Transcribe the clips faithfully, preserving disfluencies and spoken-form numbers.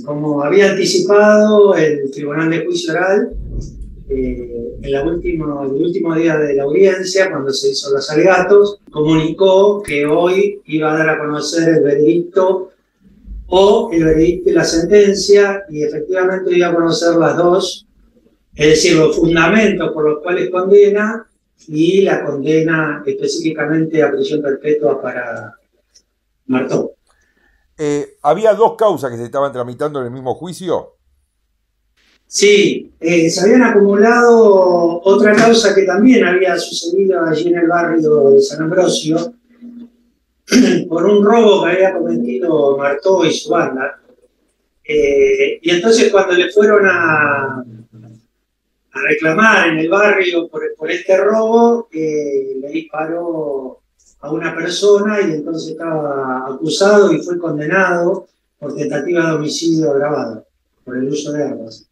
como había anticipado el Tribunal de Juicio Oral, eh, en la última, el último día de la audiencia, cuando se hizo los alegatos, comunicó que hoy iba a dar a conocer el veredicto o el veredicto y la sentencia, y efectivamente iba a conocer las dos, es decir, los fundamentos por los cuales condena y la condena específicamente a prisión perpetua para Martó. Eh, ¿Había dos causas que se estaban tramitando en el mismo juicio? Sí, eh, se habían acumulado otra causa que también había sucedido allí en el barrio de San Ambrosio, por un robo que había cometido Martó y su banda. Eh, y entonces cuando le fueron a, a reclamar en el barrio por, por este robo, eh, le disparó a una persona y entonces estaba acusado y fue condenado por tentativa de homicidio agravado por el uso de armas.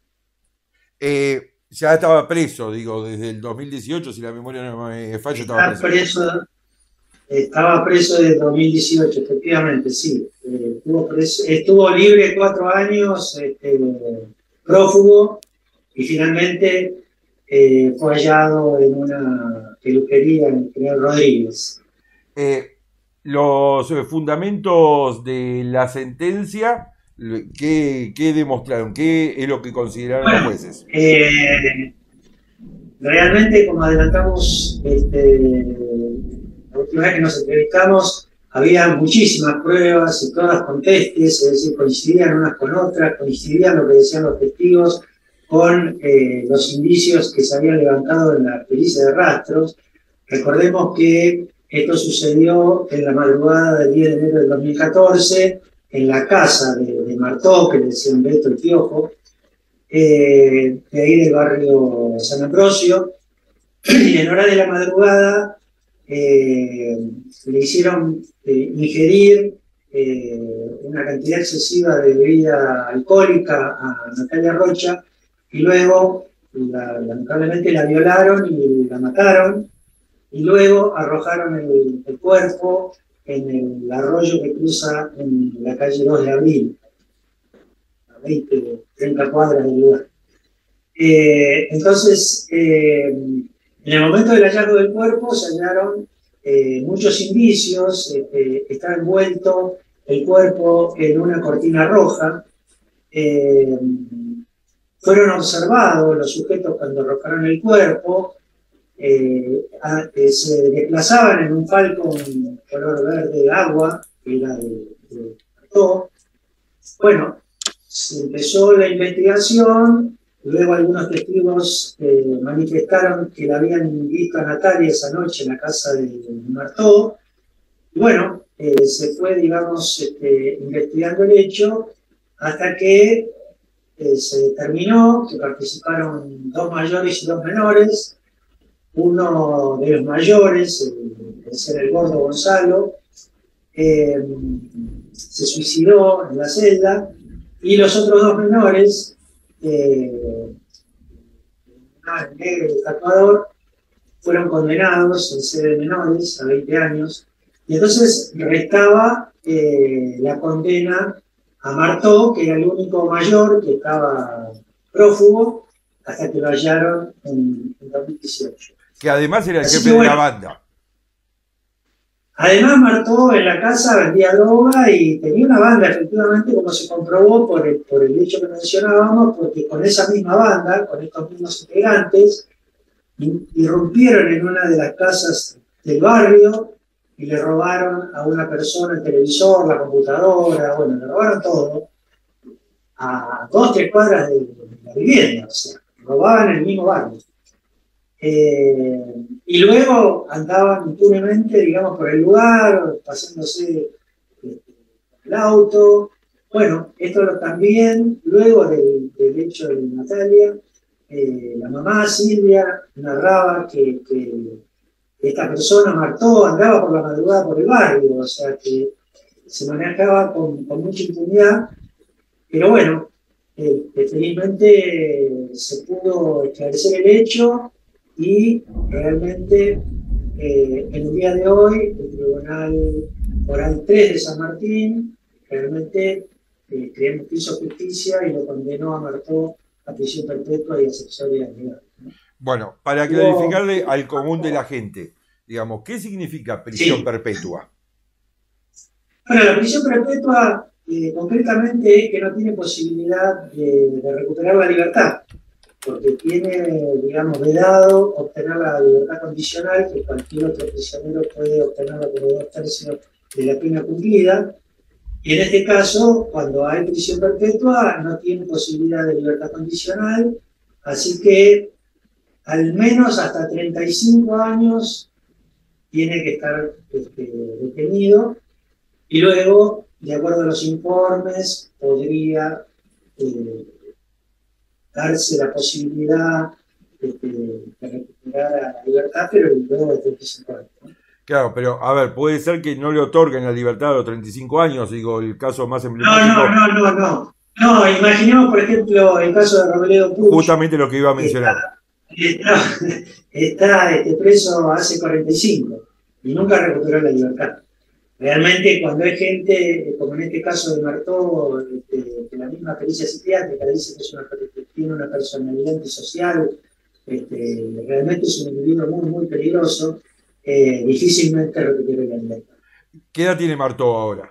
Eh, ya estaba preso, digo, desde el dos mil dieciocho, si la memoria no me falla, estaba Está preso. preso, estaba preso desde dos mil dieciocho, efectivamente, sí. Eh, estuvo, preso, estuvo libre cuatro años, este, prófugo, y finalmente eh, fue hallado en una peluquería en General Rodríguez. Eh, los eh, fundamentos de la sentencia, ¿qué, qué demostraron? ¿Qué es lo que consideraron los Bueno, jueces? eh, realmente, como adelantamos este, la última vez que nos entrevistamos, había muchísimas pruebas y todas con testes, es decir, coincidían unas con otras, coincidían lo que decían los testigos con eh, los indicios que se habían levantado en la pericia de rastros. Recordemos que esto sucedió en la madrugada del diez de enero del dos mil catorce, en la casa de, de Martó, que le decían Beto el Piojo, eh, de ahí del barrio San Ambrosio, y en hora de la madrugada eh, le hicieron eh, ingerir eh, una cantidad excesiva de bebida alcohólica a Natalia Rocha, y luego la, lamentablemente la violaron y la mataron, y luego arrojaron el, el cuerpo en el arroyo que cruza en la calle dos de abril, a veinte, treinta cuadras del lugar. Eh, entonces, eh, en el momento del hallazgo del cuerpo se hallaron eh, muchos indicios, eh, estaba envuelto el cuerpo en una cortina roja, eh, fueron observados los sujetos cuando arrojaron el cuerpo, eh, a, eh, se desplazaban en un Falcon color verde agua, que era de, de Martó. Bueno, se empezó la investigación. Luego algunos testigos eh, manifestaron que la habían visto a Natalia esa noche en la casa de, de Martó. Y bueno, eh, se fue, digamos, este, investigando el hecho hasta que eh, se determinó que participaron dos mayores y dos menores. Uno de los mayores, el, el ser el gordo Gonzalo, eh, se suicidó en la celda, y los otros dos menores, eh, el negro y el tatuador, fueron condenados en sede de menores a veinte años, y entonces restaba eh, la condena a Martó, que era el único mayor que estaba prófugo, hasta que lo hallaron en, en dos mil dieciocho. Que además era el Así jefe que, de bueno, la banda. Además, Martó en la casa vendía droga y tenía una banda, efectivamente, como se comprobó por el, por el hecho que mencionábamos, porque con esa misma banda, con estos mismos integrantes, irrumpieron en una de las casas del barrio y le robaron a una persona el televisor, la computadora, bueno, le robaron todo, a dos, tres cuadras de, de la vivienda, o sea, robaban en el mismo barrio. Eh, y luego andaban impunemente, digamos, por el lugar, pasándose eh, el auto. Bueno, esto lo, también, luego del, del hecho de Natalia, eh, la mamá Silvia narraba que, que esta persona, Martó, andaba por la madrugada por el barrio, o sea que se manejaba con, con mucha impunidad, pero bueno, eh, felizmente eh, se pudo esclarecer el hecho. Y realmente, eh, en el día de hoy, el Tribunal Oral tres de San Martín realmente eh, creemos que hizo justicia y lo condenó a Martó a prisión perpetua y accesoria legal, ¿no? Bueno, para Hubo, clarificarle al común de la gente, digamos, ¿qué significa prisión sí. perpetua? Bueno, la prisión perpetua eh, concretamente es que no tiene posibilidad de, de recuperar la libertad, porque tiene, digamos, vedado obtener la libertad condicional, que cualquier otro prisionero puede obtenerla por dos tercios de la pena cumplida. Y en este caso, cuando hay prisión perpetua, no tiene posibilidad de libertad condicional, así que al menos hasta treinta y cinco años tiene que estar este, detenido, y luego, de acuerdo a los informes, podría eh, darse la posibilidad este, de recuperar la libertad, pero luego de treinta y cinco años, ¿no? Claro, pero a ver, puede ser que no le otorguen la libertad a los treinta y cinco años, digo, el caso más No, no, emblemático, no, no, no. No, imaginemos, por ejemplo, el caso de Robledo Puch, justamente lo que iba a que está, mencionar. está, está este, preso hace cuarenta y cinco y nunca recuperó la libertad. Realmente, cuando hay gente, como en este caso de Martó, este, que la misma pericia psiquiátrica dice que, es una, que tiene una personalidad antisocial, este, realmente es un individuo muy, muy peligroso, eh, difícilmente recupera la libertad. ¿Qué edad tiene Martó ahora?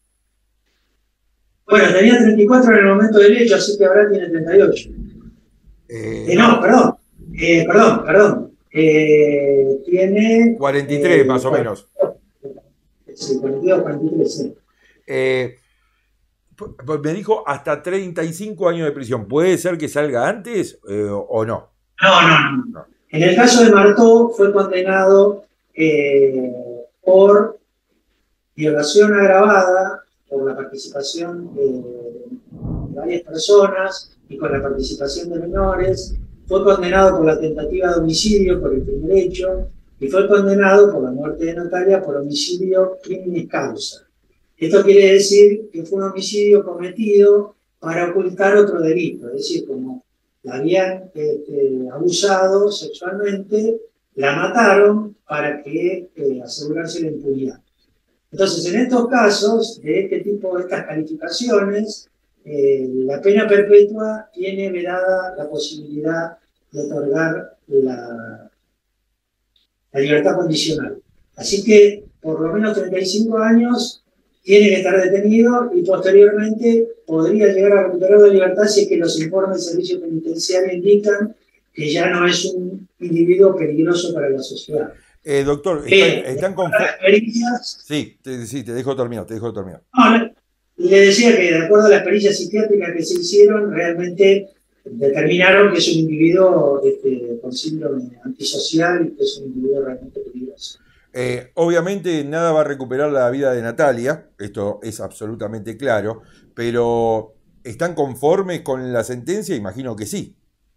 Bueno, tenía treinta y cuatro en el momento del hecho, así que ahora tiene treinta y ocho. Eh, Eh, no, no, perdón, eh, perdón, perdón. Eh, tiene cuarenta y tres eh, más o menos. sí, cuarenta y dos, cuarenta y tres, sí. Eh, me dijo hasta treinta y cinco años de prisión. ¿Puede ser que salga antes eh, o no? No, no, no. No. En el caso de Martó fue condenado eh, por violación agravada, por la participación de, de varias personas y con la participación de menores. Fue condenado por la tentativa de homicidio por el primer hecho y fue condenado por la muerte de Natalia por homicidio criminis causa. Esto quiere decir que fue un homicidio cometido para ocultar otro delito, es decir, como la habían este, abusado sexualmente, la mataron para que eh, asegurarse la impunidad. Entonces, en estos casos, de este tipo, de estas calificaciones, eh, la pena perpetua tiene vedada la posibilidad de otorgar la, la libertad condicional. Así que, por lo menos treinta y cinco años, tiene que estar detenido y posteriormente podría llegar a recuperar la libertad si es que los informes del servicio penitenciario indican que ya no es un individuo peligroso para la sociedad. Eh, doctor, ¿están, Eh, están las conformes? experiencias, Sí, te, sí, te dejo terminar, te dejo terminar. no, le decía que de acuerdo a las pericias psiquiátricas que se hicieron, realmente determinaron que es un individuo este, con síndrome antisocial y que es un individuo realmente peligroso. Eh, obviamente nada va a recuperar la vida de Natalia, esto es absolutamente claro, pero ¿están conformes con la sentencia? Imagino que sí.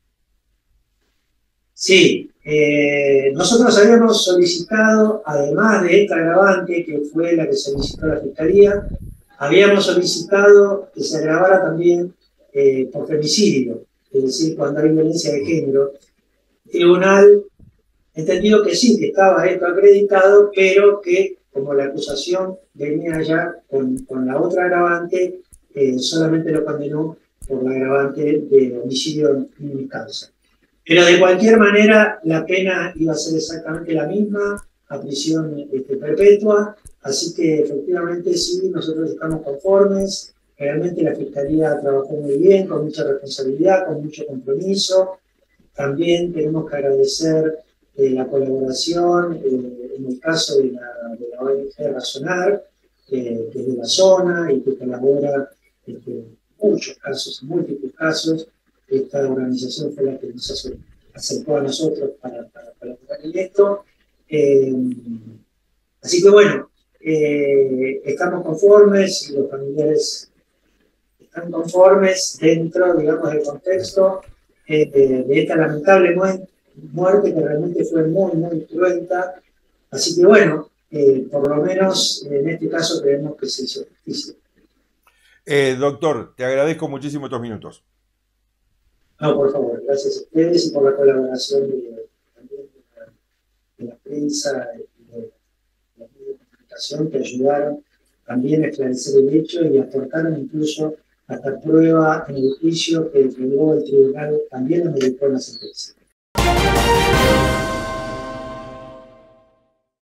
Sí, eh, nosotros habíamos solicitado, además de esta agravante, que fue la que solicitó la Fiscalía, habíamos solicitado que se agravara también eh, por femicidio, es decir, cuando hay violencia de género. El tribunal entendido que sí, que estaba esto acreditado, pero que como la acusación venía ya con, con la otra agravante, eh, solamente lo condenó por la agravante de homicidio en causa. Pero de cualquier manera, la pena iba a ser exactamente la misma, a prisión este, perpetua, así que efectivamente sí, nosotros estamos conformes, realmente la Fiscalía trabajó muy bien, con mucha responsabilidad, con mucho compromiso. También tenemos que agradecer eh, la colaboración, eh, en el caso de la, de la O N G Razonar, eh, desde la zona y que colabora este, en muchos casos, en múltiples casos. Esta organización fue la que nos acercó a nosotros para, para colaborar en esto. Eh, así que bueno, eh, estamos conformes y los familiares están conformes dentro, digamos, del contexto eh, de, de esta lamentable mu muerte que realmente fue muy, muy cruenta. Así que bueno, eh, por lo menos en este caso creemos que se hizo justicia. Eh, doctor, te agradezco muchísimo estos minutos. No, por favor, gracias a ustedes y por la colaboración de, también de la, de la prensa y de, de los medios de comunicación que ayudaron también a esclarecer el hecho y aportaron incluso hasta prueba en el juicio que luego el tribunal también ameritó una sentencia.